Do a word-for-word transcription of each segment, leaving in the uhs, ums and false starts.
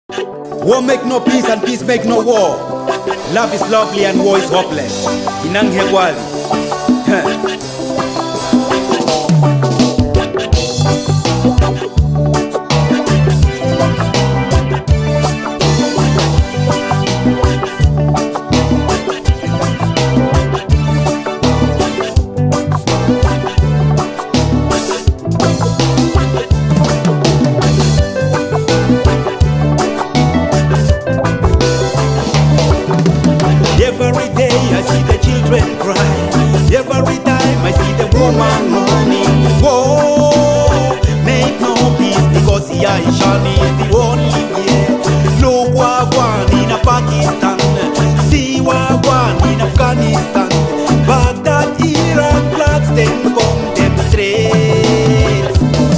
War make no peace and peace make no war. Love is lovely and war is hopeless. Inang Hegwali. Every day I see the children cry. Every time I see the woman mourning. Whoa, make no peace because Aishan is the only way. Look what one in Pakistan, see what one in Afghanistan. Baghdad, Iraq, blacks then come them straight.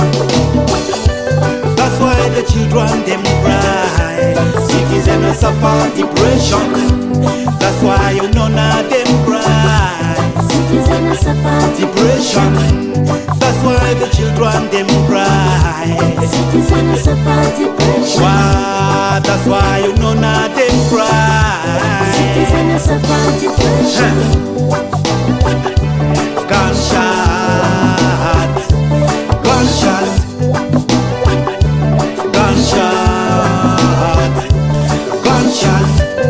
That's why the children them cry. Citizens suffer depression. That's why you know not them cry. Citizens suffer Depression. That's why the children them cry. Citizens suffer depression. Why? That's why you know not them cry. Citizens suffer depression. Gunshot, gunshot, gunshot, gunshot.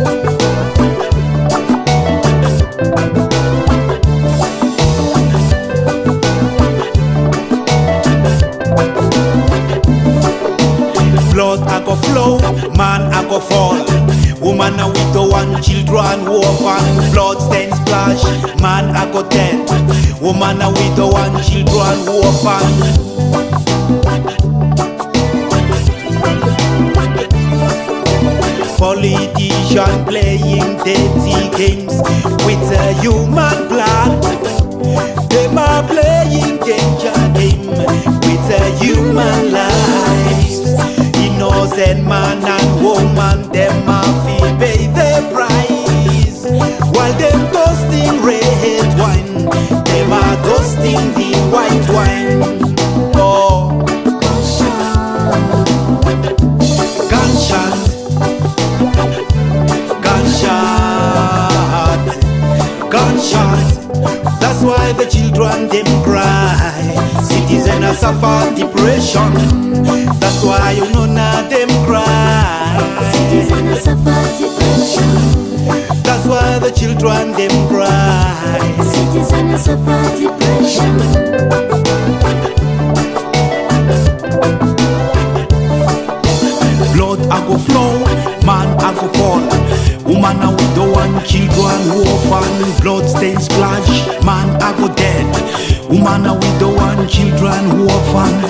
Blood I go flow, man I go fall. Woman a widow and children orphan. Blood stain splash, man I go dead. Woman a widow and children orphan. Politician playing dirty games with a human blood. Them are playing danger game with a human life. Innocent man and woman, them a feel pay the price. While them toasting red wine, them are toasting the white wine. Oh, gunshot, gunshot, gunshot. That's why the children them cry. Citizens suffer depression. That's why you know not them cry. Citizens suffer depression. That's why the children them cry. Citizens suffer depression. Blood I go flow, man I go fall. Woman a widow and children orphan. Blood stain splash, man I go dead. Woman a widow and children orphan.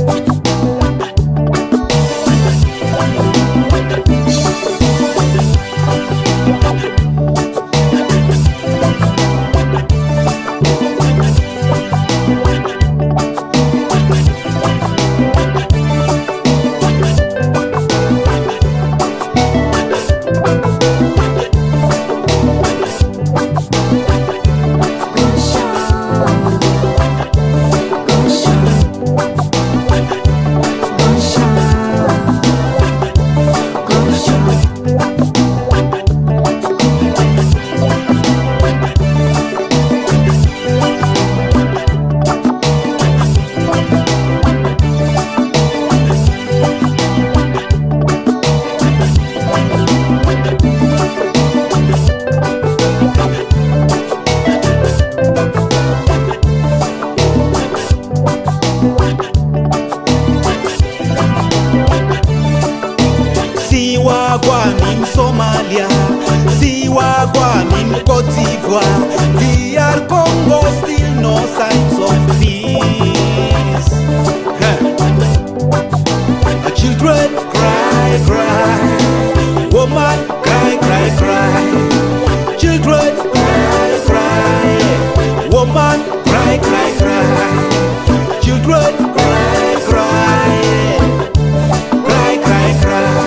See wagwan in Somalia, see wagwan in Cote d'Ivoire. D R Congo still no signs of peace. Huh. The children cry, cry. Woman cry, cry, cry. Children cry, cry. Woman cry, cry, cry. Children cry, cry. Cry, cry, cry.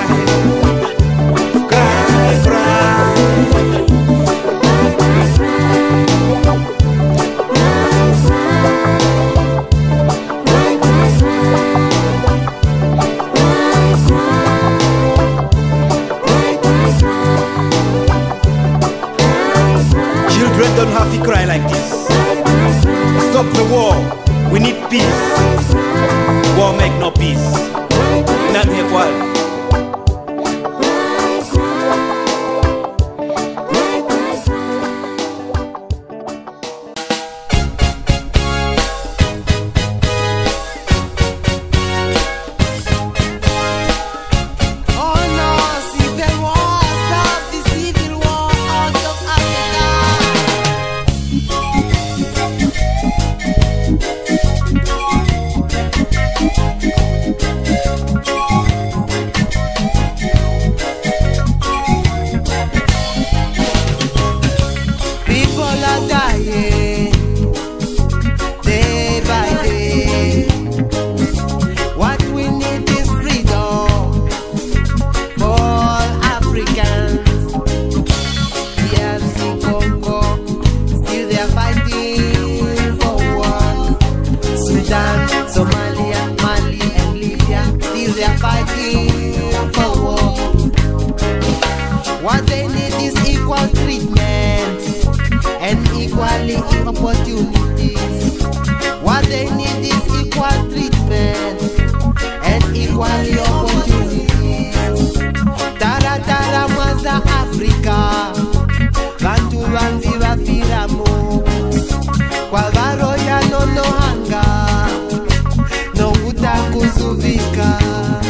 Cry, cry. don't have to cry like this. Stop the war. We need peace. War make no peace. None here what? Opportunities. What they need is equal treatment and equal opportunities. Tara tara mwaza Afrika, bantu banzi bafiramo. Kwa varoya no no hanga, no utakuzuvika.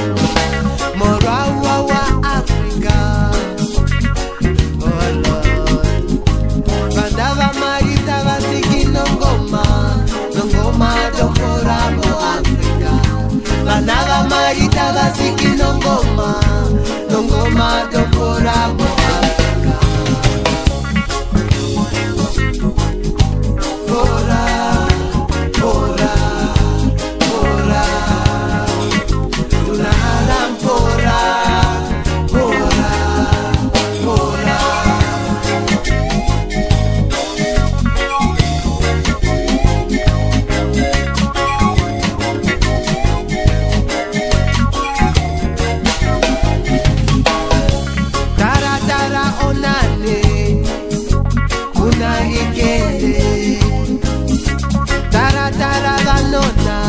Morawa wa Afrika. Oh Lord, bandava marita vasiki nongoma, nongoma dokoramo Afrika. Bandava marita vasiki nongoma, nongoma dokoramo Afrika. Pora, pora, pora, tunaharam pora, pora, pora. Tara tara onane, unahikele. Tara tara vanona,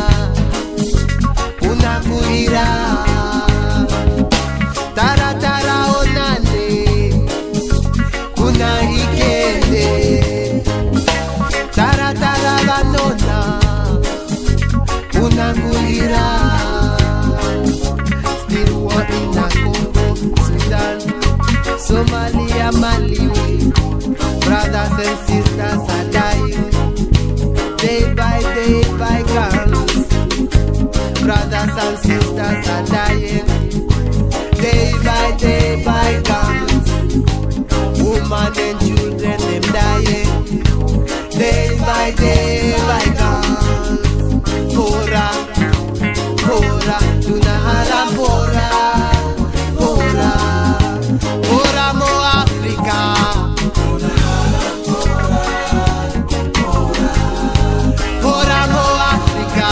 unakuira. Tara tara onane, unahikele. Tara tara vanona, unakuira. Still war in the Congo, Sudan, Somalia, Malawi. Brothers and sisters are dying, day by day by guns. Brothers and sisters are dying, day by day by guns. Women and children them dying, day by day by guns. Pora, pora, tunahara pora, pora, pora mo Africa. Pora mo Africa.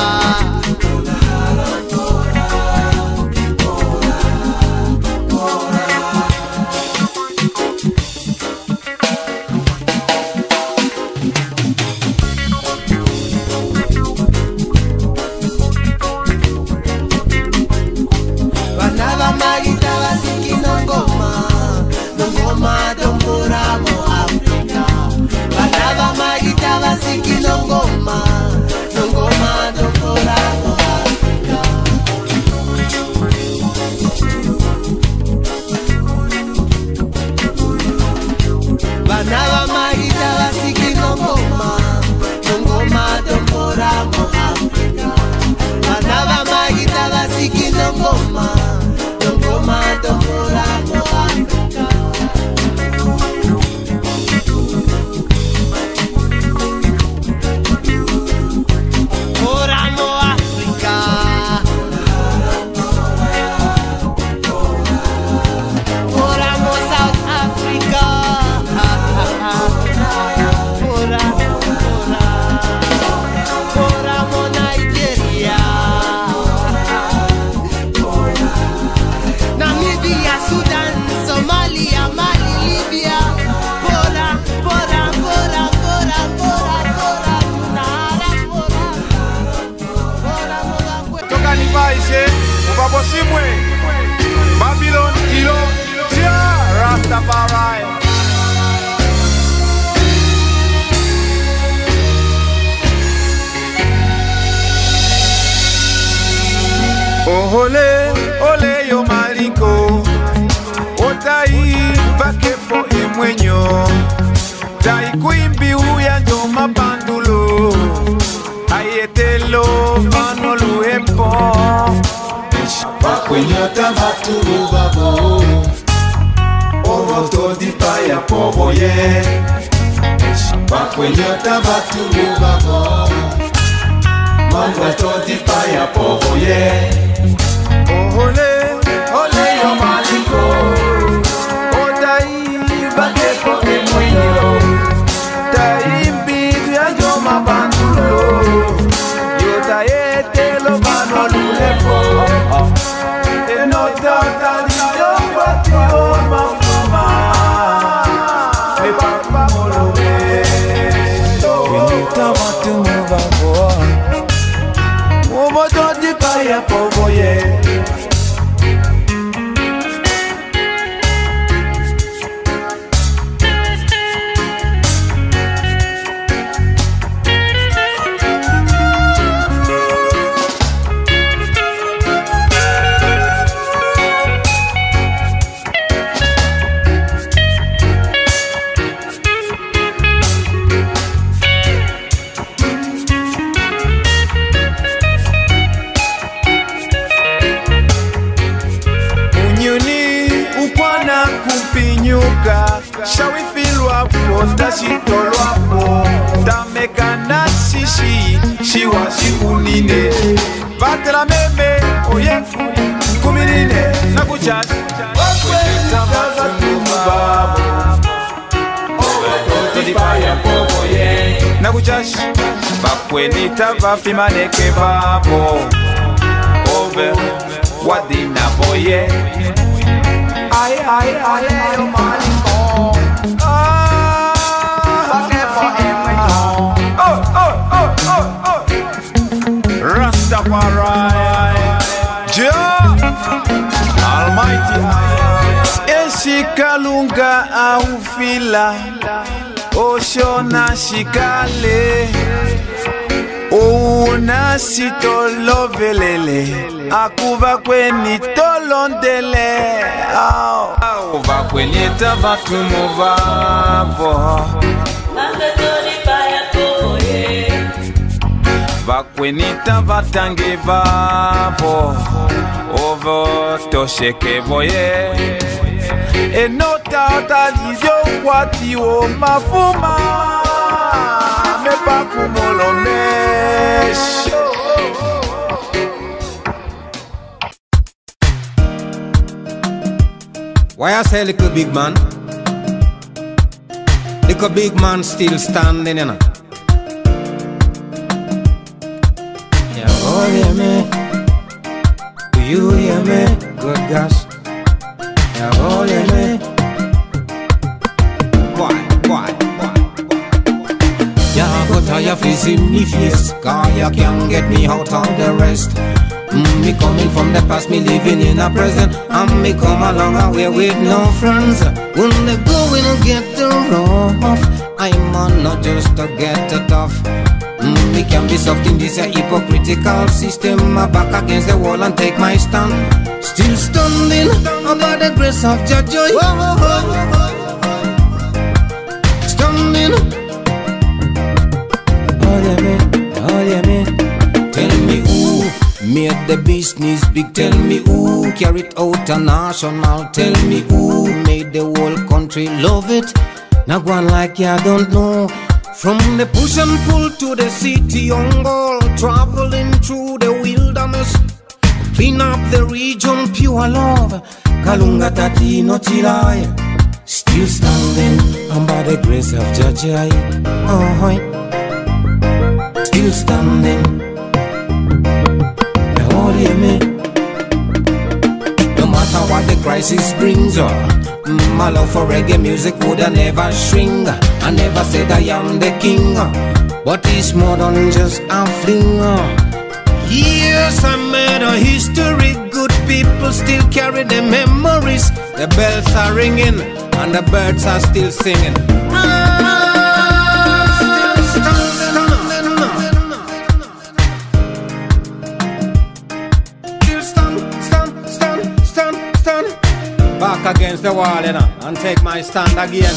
Oshimwe, Babylon, Ilo, Jah, Rastafari. Oh, ole, ole yo maliko, otai vakepo imwenyo, tai kuimbi uya njoma bandulo, ayetelo vanolu epo. Bakwenyota vatulu babo, ovo todi paya povo ye. Bakwenyota vatulu babo, ovo todi paya povo ye. Ole, ole yo maliko, otai vakepo imwenyo, tai imbi uya njoma bandulo, yota etelo vanolu epo. Shitolwapo tamekana shishi shiwa shikunine vatela meme oyefu kuminine nakuchashi wakweta vatulubabo ovetodipaya povoye nakuchashi vakwenita vafimaneke vavo ove wadina boye ay ay ay ay maliko Rastafari, Jah Almighty, Eshikalunga aufila, Oshona shikale, Ouna sitolovelele, Akuva kweni tolondele, Akuva kweni tavatumuvavo. Vakwenita vatange vavo ovo tosheke voye enota talizio kwati o mafuma mepa kumolonesho. Why I say little big man? Little big man still standing, you know. Oh, hear me? Do you hear me? Good gosh. Yeah, oh, hear me? Why, why, why, why? Yeah, but I have to see me face, cause you can't get me out of the rest. Mm, me coming from the past, me living in the present, and me come a long way with no friends. When the going get the rough, I'm on not just to get it off. Mm, me can be soft in this uh, hypocritical system. I'm back against the wall and take my stand. Still standing under the grace of Jah joy. Standing. Oh yeah me, oh yeah me. Tell me who made the business big. Tell me who carried out a national. Tell me who made the whole country love it. Now go on like you don't know. From the push and pull to the city on goal, traveling through the wilderness, clean up the region, pure love. Kalunga tati no tirai, still standing under the grace of Jah Jah. Oh, still standing. Oh, hear me. No matter what the crisis brings, oh, my love for reggae music would have never shrink. I never said I am the king, but it's more than just a fling. Yes, I made a history. Good people still carry the memories. The bells are ringing and the birds are still singing. Still stand, stand, stand, stand, stand. Back against the wall, you know, and take my stand again.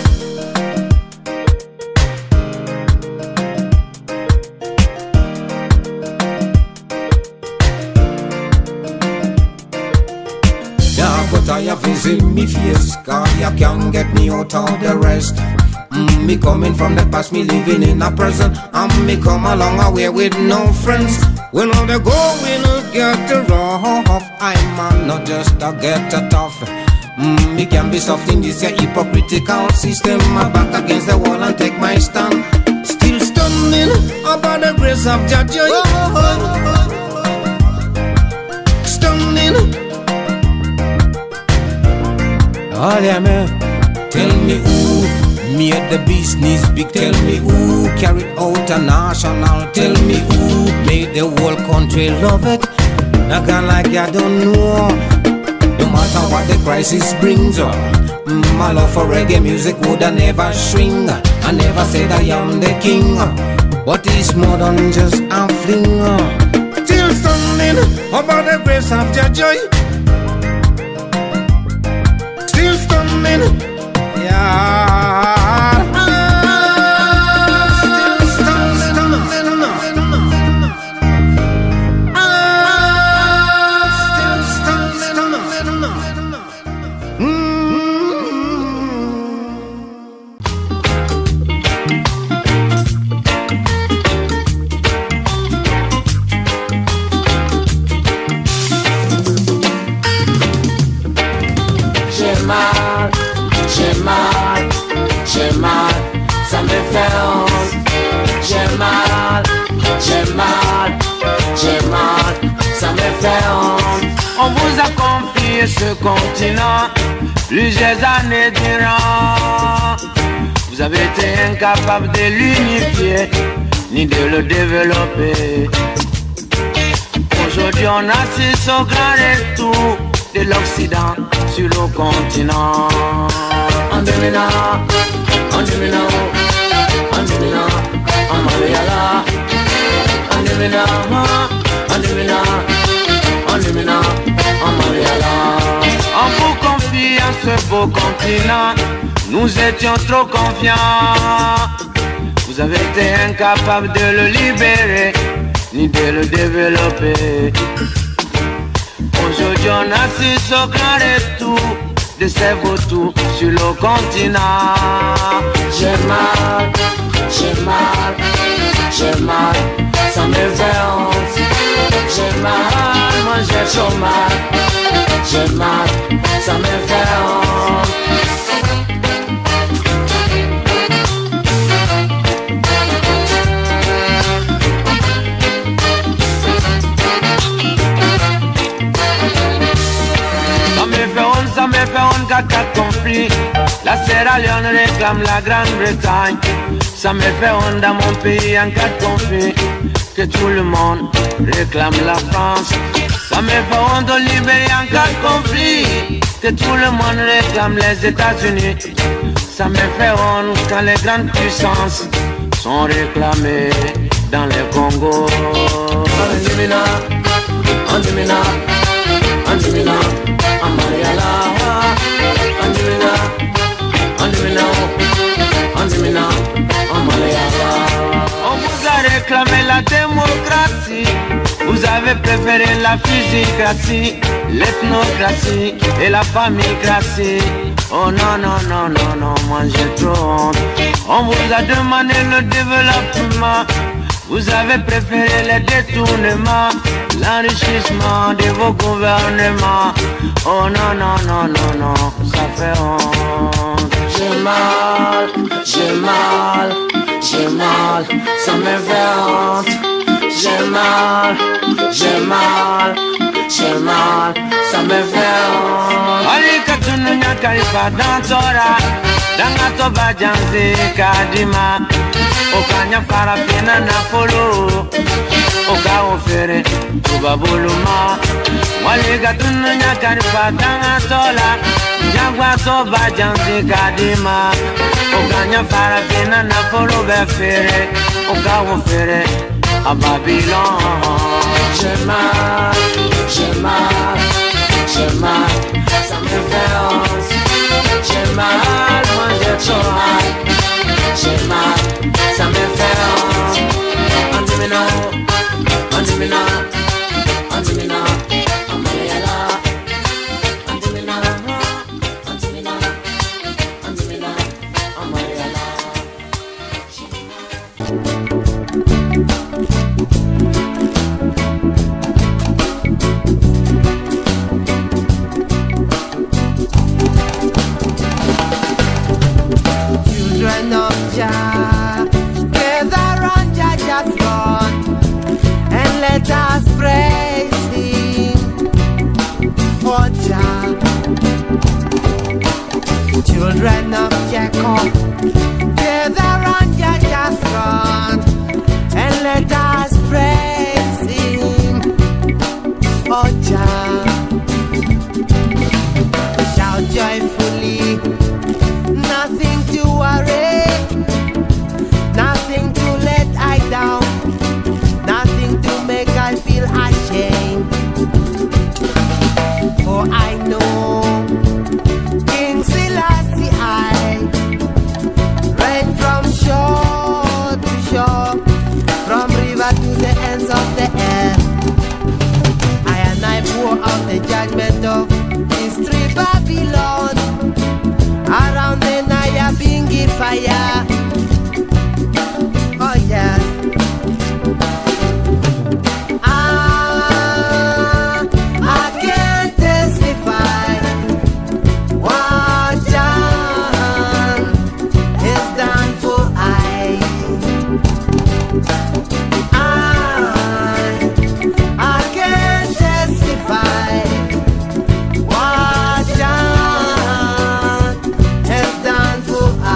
I visit me face, cause you can't get me out of the rest. Mm, me coming from the past, me living in a present, and me come a long way with no friends. When all the going get rough, I'm man, not just a get a tough. Mm, me can be soft in this hypocritical system. My back against the wall and take my stand. Still standing about the grace of Jah. Standing. Oh yeah, man. Tell me who made the business big. Tell me who carried out a national. Tell me who made the whole country love it. Not gonna like I don't know. No matter what the crisis brings up, my love for reggae music would I never shrink. I never said I am the king, but it's more than just a fling. Still standing about the grace of Jah Joy. Still standing, yeah. Still standing, still standing. J'ai mal, j'ai mal, j'ai mal, ça me fait honte. J'ai mal, j'ai mal, j'ai mal, ça me fait honte. On vous a confié ce continent plusieurs années durant. Vous avez été incapable de l'unifier ni de le développer. Aujourd'hui on assiste au grand retour de l'Occident sur le continent. En dominant, en dominant, en dominant, en Mariala. En dominant, en dominant, en dominant, en Mariala. En vous confiant ce beau continent, nous étions trop confiants. Vous avez été incapable de le libérer, ni de le développer. Aujourd'hui on assiste au grand retour de ces vautours sur le continent. J'ai mal, j'ai mal, j'ai mal, ça me fait honte. J'ai mal, moi j'ai trop mal. J'ai mal, ça me fait honte. Ça me fait honte qu'à quatre conflits, la Sierra Leone réclame la Grande-Bretagne. Ça me fait honte dans mon pays en cas de conflit, que tout le monde réclame la France. Ça me fait honte au Libérie en cas de conflit, que tout le monde réclame les États-Unis. Ça me fait honte quand les grandes puissances sont réclamées dans le Congo. Andimina, Andimina, Andimina, Amariala. Andimina, Andimina, Andimina, Amariala. On vous a réclamé la démocratie, vous avez préféré la physiocratie, l'ethnocratie et la famille-cratie. Oh non, non, non, non, non, moi j'ai trop honte. On vous a demandé le développement, vous avez préféré les détournements, l'enrichissement de vos gouvernements. Oh non, non, non, non, non, ça fait honte. J'ai mal, j'ai mal, j'ai mal, ça me fait honte. J'ai mal, j'ai mal, j'ai mal, ça me fait honte. Alika tununya karipa dantora, danga toba janzi kadima, okanya farafina na polo. oka ofere tubabuluma waliga tununya karipatanga tola Jagwa soba jansi kadima Oganya farafina na folo befere Oga wofere a Babylon Shema, Shema, Shema Some reference Shema, loin de toi Shema, some reference Antimina, Antimina, Antimina Amayala Antimina Children of Jah, gather round Jah Jah's throne and let us praise Him. Oh Jah, children of Jacob, gather round Jah Jah's throne and let us praise Him. Oh Jah, shout joyfully. Nothing to worry, nothing to let I down, nothing to make I feel ashamed. For I know King Selassie I reign from shore to shore, from river to the ends of the earth. I and I pour out the judgment of history Babylon. Around the Naya Bingi fire. Oh yes. Ah, I can testify what John has done for I. I, I can testify what John has done for I.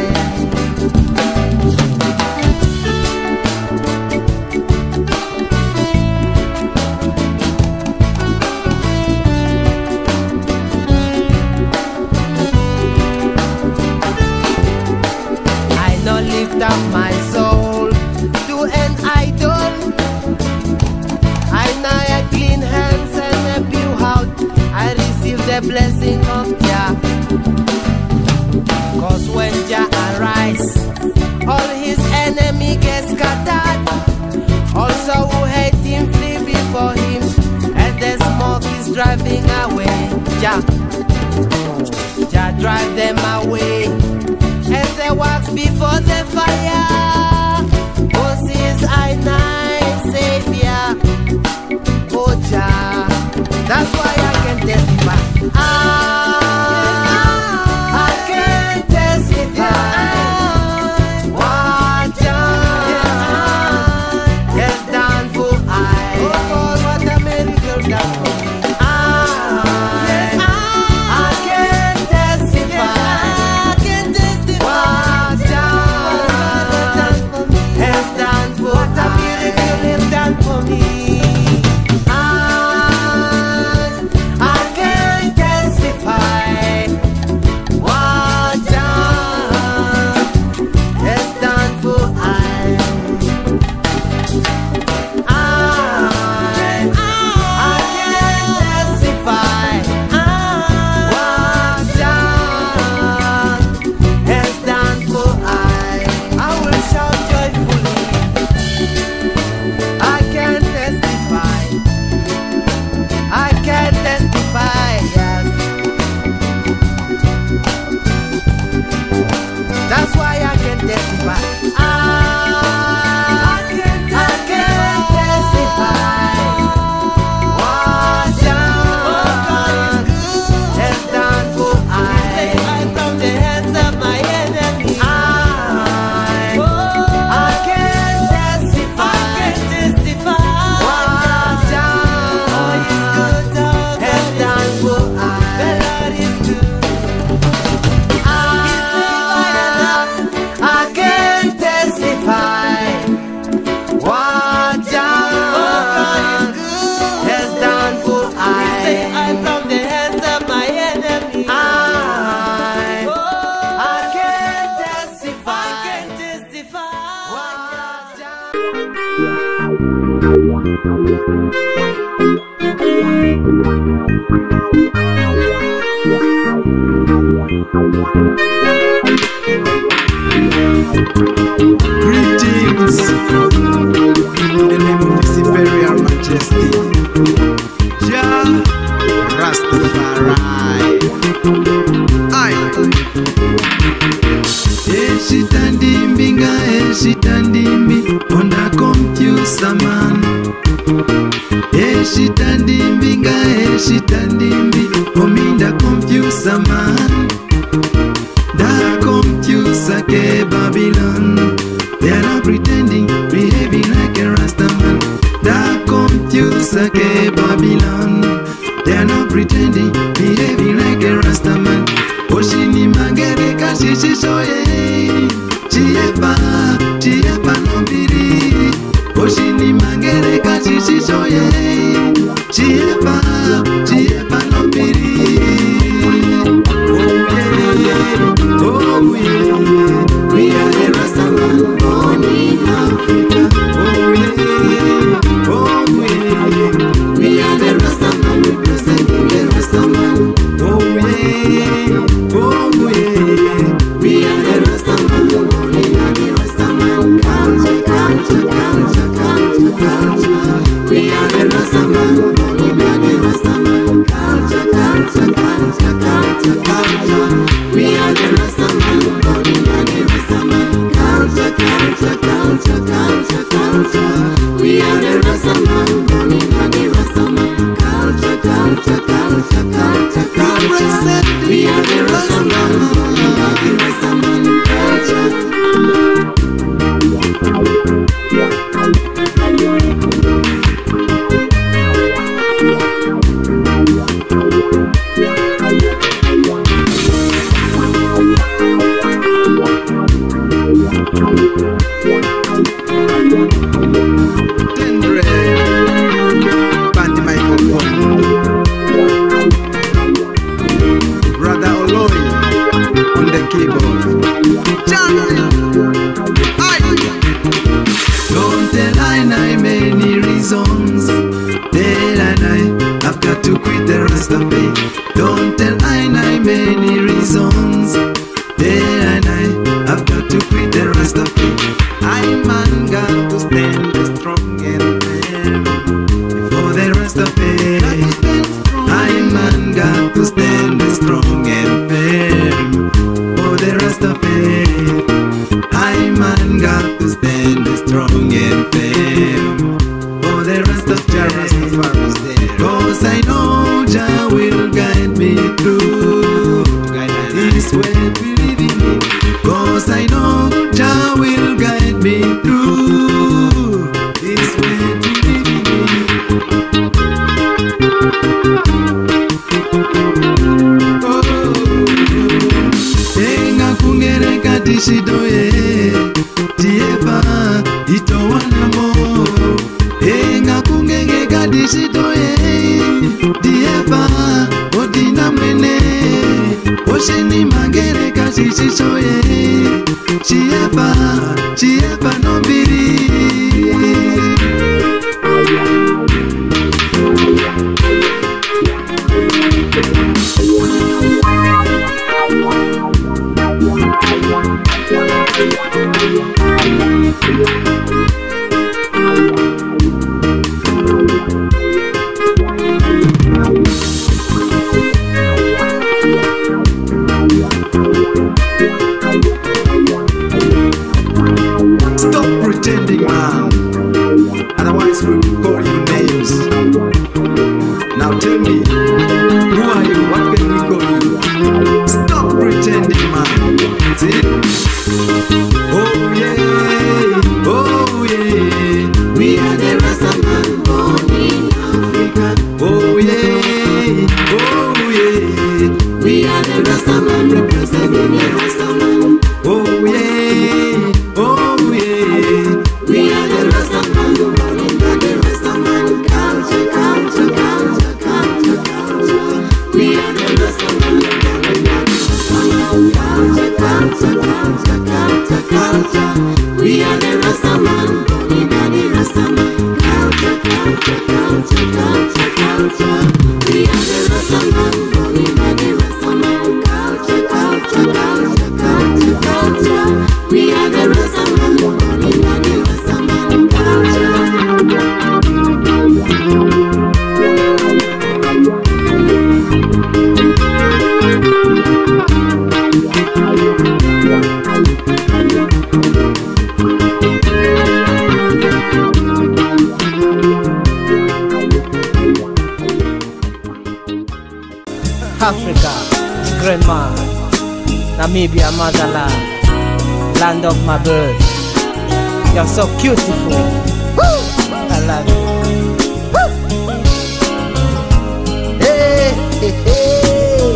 I now lift up my soul to an idol. I now a clean hands and a pure heart. I receive the blessing of Jah. Cause when Jah arise, all his enemy get scattered. Also who hate him flee before him, and the smoke is driving away. Jah, Jah drive them away, as they walk before the fire. Moses I nice Savior, oh Jah, that's why I can testify. Ah, I can testify what Jah has done for I. Oh Lord, what a miracle done for me. Ah, I can testify what Jah Greetings in the name of His Imperial Majesty, Jah Rastafari. Aye. Eshitandimbi nga eshitandimbi onda computer man. Eshitandimbi nga eshitandimbi ominda computer man. Da computer ke Babylon. They are not pretending, behaving like a Rastaman. Da computer ke Babylon. They are not pretending, behaving like a Rastaman. Oshini mangere kashishi shoye. Chiepa, chiepa nombiri. Oshini mangere kashishi shoye. Chiepa, chiepa nombiri. Oh yeah, oh yeah. We are the Rastaman born in Africa. Oh yeah, oh yeah. We are the Rastaman representing the Rastaman. Oh yeah, oh yeah. We are the Rastaman born in the Rastaman. Culture, culture, culture, culture, culture. We are the Rastaman born in the Rastaman. Culture, culture, culture, culture, culture. We are the Rastaman born in the Rastaman. Culture, culture, culture, culture, culture. We are the Rastaman born in the Rastaman. Culture, culture, culture, culture, culture. We are the Rastaman born in the Rastaman. Culture. Don't tell I know many reasons that I I've got to quit the rest of it. Don't tell I know many reasons that I I've got to quit the rest of it. I man got to stand strong and firm before the rest of it. I man got to stand strong and firm for the rest of it. I man got to stand strong and firm for the rest of it. Cause I know Jah will guide me through this way we live in it. Cause I know Jah will guide me through this way we live in it. Tenga kungere katishidoye Tieba itowana mo Enga kungenge kadishidoye Tieba odina mwene Osheni mangere kashishishoye Chieba, chieba nombiri. Stop pretending, man. Otherwise we'll call you names. Now tell me, who are you? What can we call you? Stop pretending, man. See? Oh yeah, oh Namibia, motherland, land of my birth. You're so beautiful. Woo! I love you. Woo! Hey, hey, hey.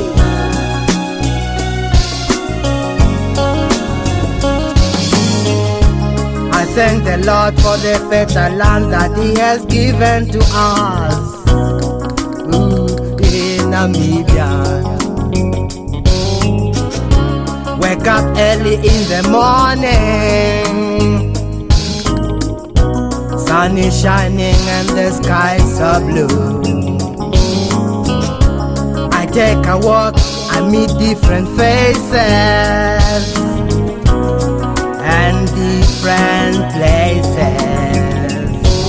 I thank the Lord for the fertile land that He has given to us. Ooh, in Namibia. Wake up early in the morning. Sun is shining and the skies are blue. I take a walk, I meet different faces and different places.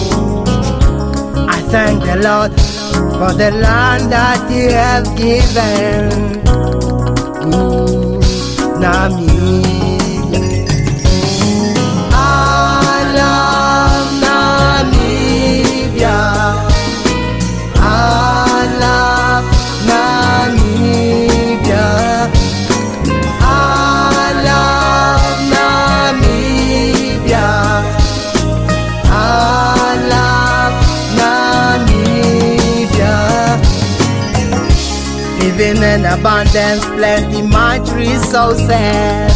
I thank the Lord for the land that He has given. Ooh, Namibia. I love Namibia. I love Namibia. I love Namibia. I love Namibia. Living in abundance, plenty much resources.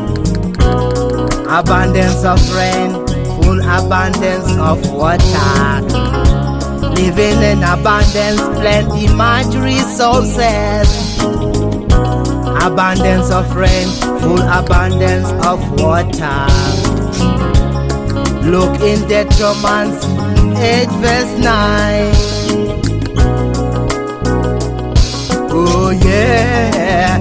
Abundance of rain, full abundance of water. Living in abundance, plenty much resources. Abundance of rain, full abundance of water. Look in that Romans eight verse nine. Oh yeah.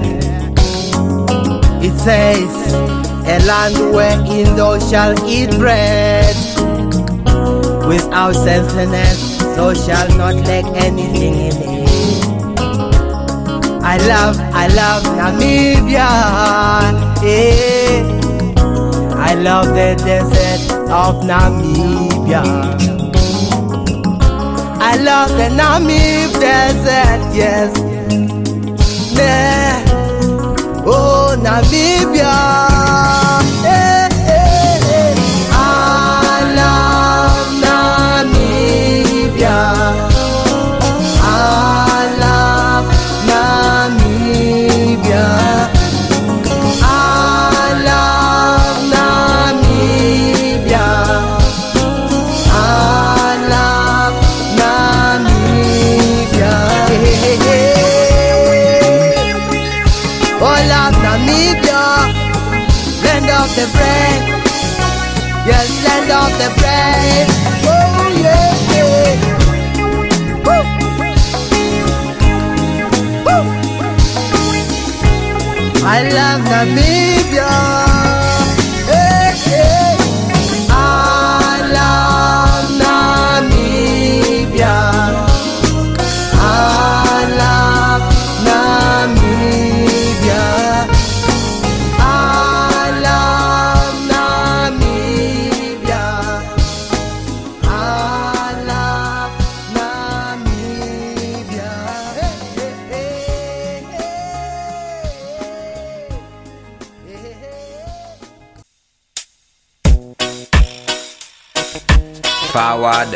It says, a land wherein thou shalt eat bread. Without senselessness, thou shalt not lack anything in it. I love, I love Namibia. Yeah. I love the desert of Namibia. I love the Namib desert, yes. Yeah. Oh, Namibia. Yeah, yeah, yeah. I love Namibia. I love Namibia. I love Namibia. I love Namibia. Hey, hey, hey. Oh, love Namibia, land of the brave. Yes, land of the brave. Oh, yeah, yeah. Woo. Woo. I love Namibia. Hey, hey. I love Namibia. I love Namibia. I love Namibia. I love Namibia. Hey, hey, hey, hey. Forward.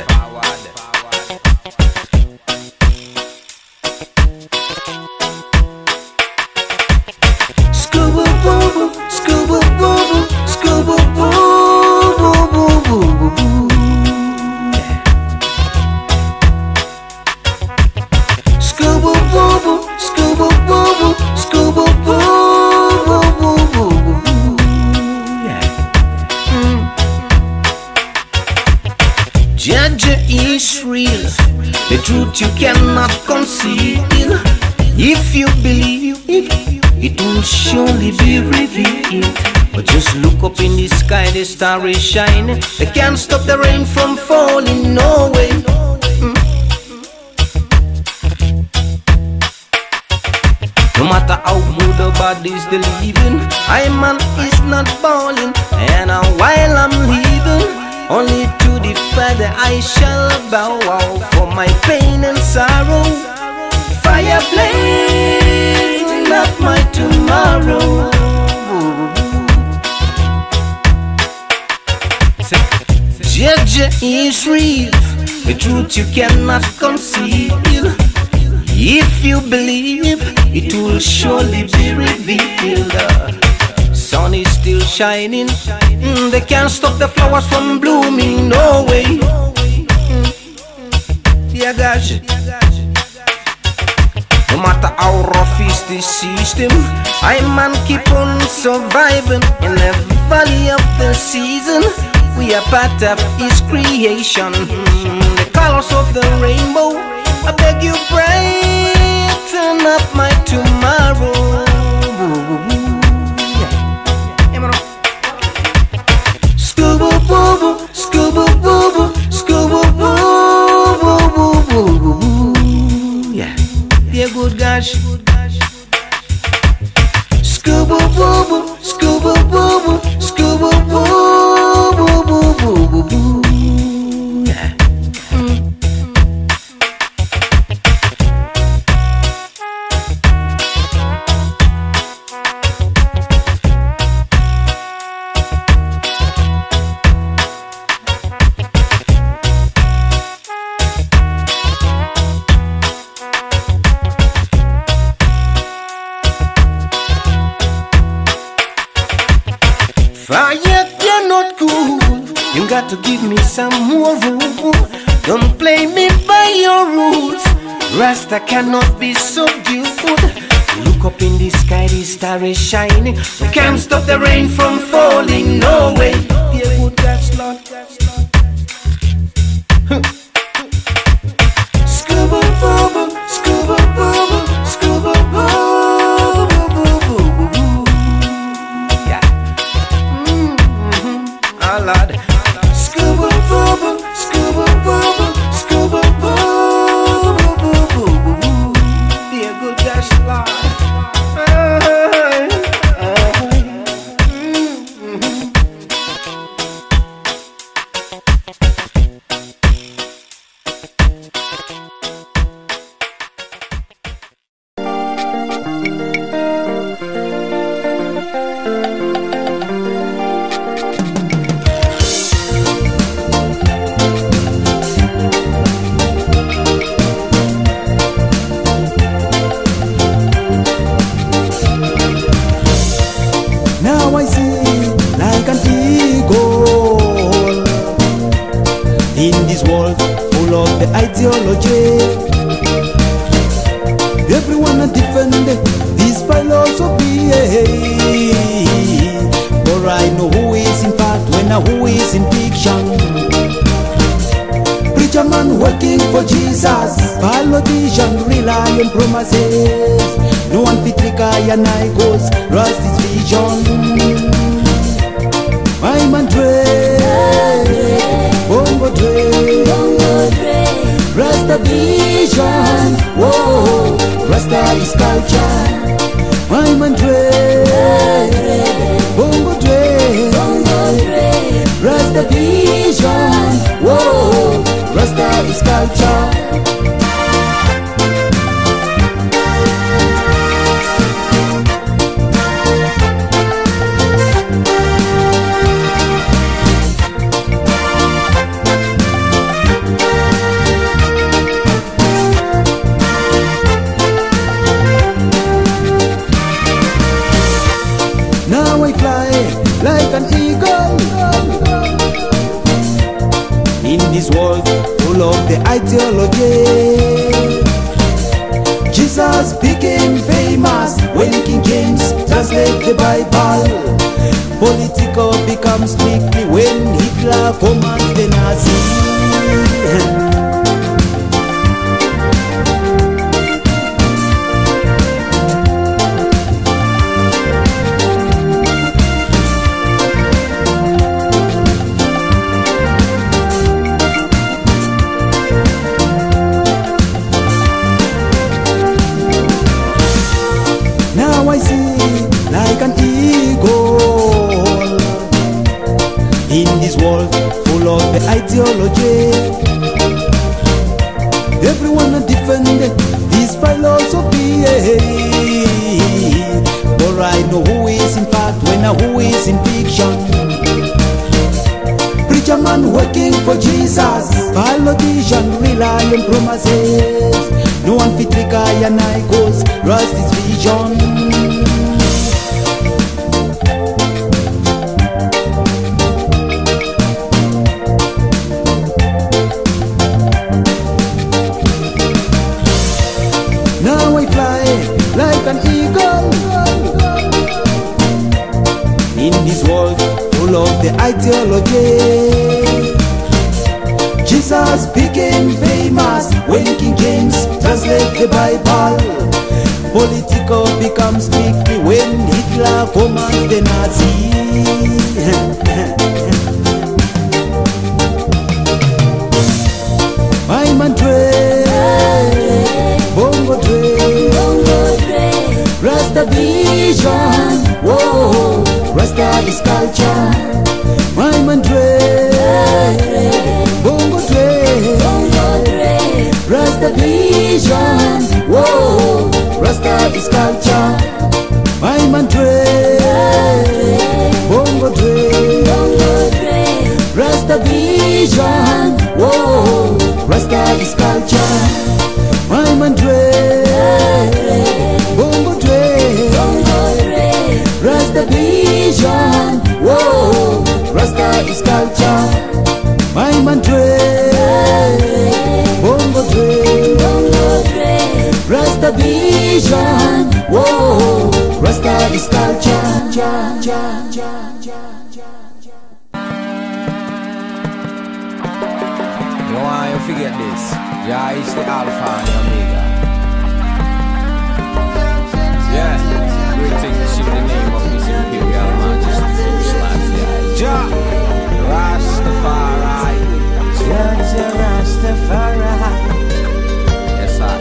Scuba boo boo, scuba boo boo, scuba boo boo boo boo boo boo. Scuba boo boo, scuba boo boo, scuba boo boo boo boo boo. Judge is real, the truth you cannot conceal. If you believe it, it will surely be revealed. But just look up in the sky, the star is shining. They can't stop the rain from falling, no way. Mm. No matter how good or bad is the living, I man is not falling. And uh, while I'm living, only to the Father I shall bow out for my pain and sorrow. Fire blazing up my tomorrow. is real, the truth you cannot conceal. If you believe, it will surely be revealed. Sun is still shining, mm, they can't stop the flowers from blooming, no way. Mm. Yeah, gosh. No matter how rough is the system, I man keep on surviving in the valley of the season. We are part of His creation, mm, the colors of the rainbow. I beg you, brighten up my tomorrow. Scuba boo boo, scuba boo boo, scuba boo boo boo boo boo. Yeah, yeah, good gosh. Scuba boo boo, scuba boo boo, scuba boo boo boo boo boo boo. Yeah. Mm. Fire, you're not cool. You got to give me some more room. Don't play me by your rules. Rasta cannot be subdued. Look up in the sky, the star is shining. We can't stop the rain from falling. No way. Yeah, good catch, Lord. Scuba bubble, scuba bubble, scuba bubble. Lord. Scuba bubble, scuba bubble, scuba bubble, boo boo boo boo. Be a good gosh, Lord. Ideology. Everyone a defend this philosophy, but I know who is in fact when I who is in fiction. Preacher man working for Jesus, politician rely on promises. No one fit trick I and I goes rust his vision. My man Dre, Bongo Dre, Bongo Dre. Rasta vision, whoa, Rasta is culture. My man Dre, Bongo Dre, Bongo Dre. Rasta vision, whoa, Rasta is culture. Like an eagle in this world full of the ideology. Jesus became famous when King James translated the Bible. Political becomes strictly when Hitler commands the Nazis. Like an eagle in this world full of the ideology. Everyone a defend this philosophy, but I know who is in fact when I who is in fiction. Preacher preacher man working for Jesus, politician rely on promises. No one fit trick I and I cause rust is vision. Now I fly like an eagle in this world full of the ideology. Jesus became famous when King James translate the Bible. Political becomes strictly when Hitler commands the Nazis. I'm a Bongo Dre, Rasta vision, whoa, Rasta is culture. My man Dre, Bongo Dre, Rasta vision, whoa, Rasta is culture. My man Dre, Bongo Dre, Rasta vision, whoa, Rasta is culture. My man Dre, Bongo Dre, Rasta vision, whoa, Rasta is culture. My man Dre, Bongo Dre, Rasta vision, whoa, Rasta is culture. You want you forget this? Yeah, it's the Alpha and the Omega. Yeah, greetings in the name of His Imperial Majesty Selassie Jah Rastafari. Jah Jah Rastafari. Yes, I.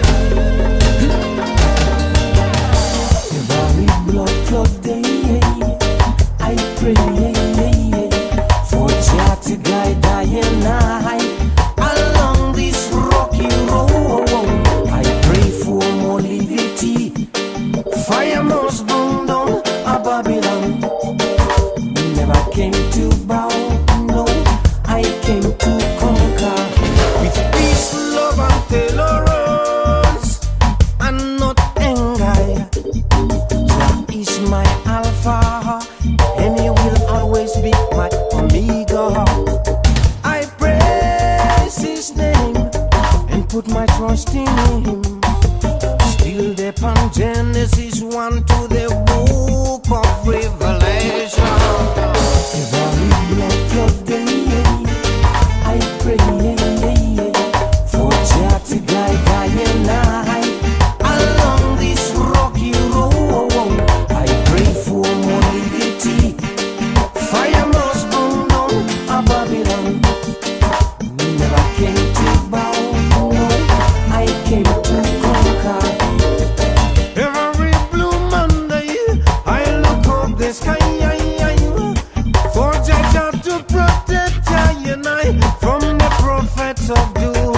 Every blood clot day, I pray for Jah to guide I and I along this rocky road. I pray for more liberty. Fire must burn down a Babylon. Never came to bow, no, I came to conquer. With peace, love and tolerance, and not anger. Jah is my Alpha, and He will always be my Omega. I praise His name and put my trust in Him. Still there on Genesis one to the book of Revelation. Every blood clot day, I pray for Jah to guide I and I along this rocky road. I pray for more liberty. Fire must burn down a Babylon. Never came to bow, no, I came to conquer. Every blue Monday, I look up the sky for Jah to protect I and I from the prophets of doom.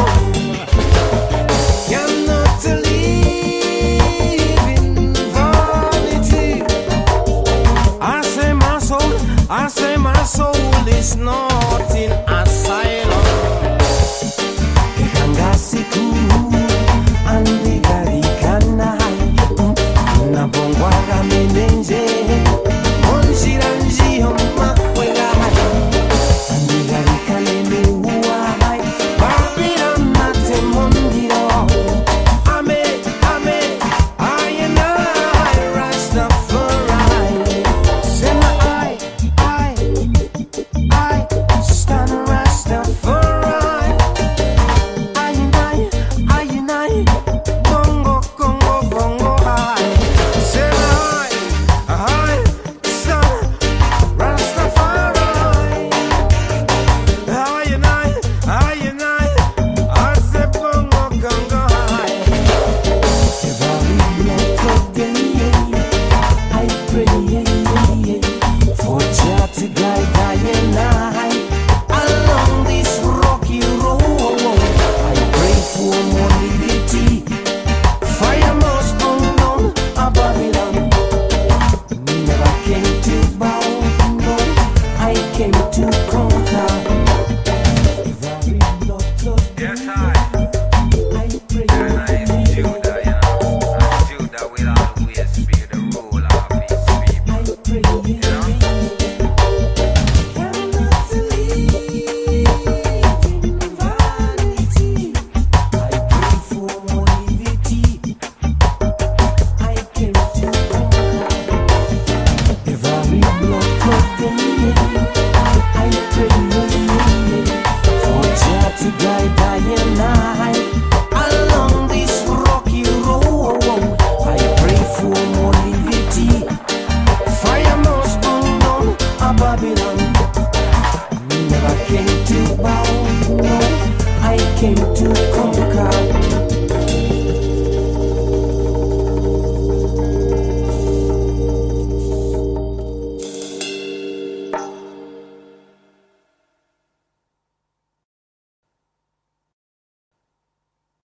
Cannot live in vanity. I say my soul, I say my